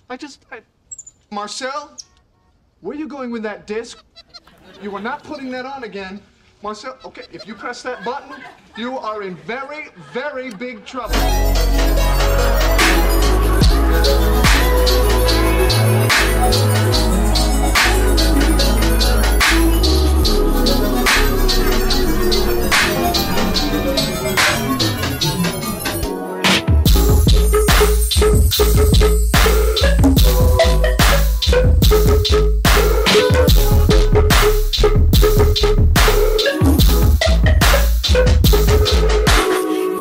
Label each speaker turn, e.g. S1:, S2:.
S1: Marcel, where are you going with that disc? You are not putting that on again. Marcel, okay, if you press that button, you are in very, very big trouble.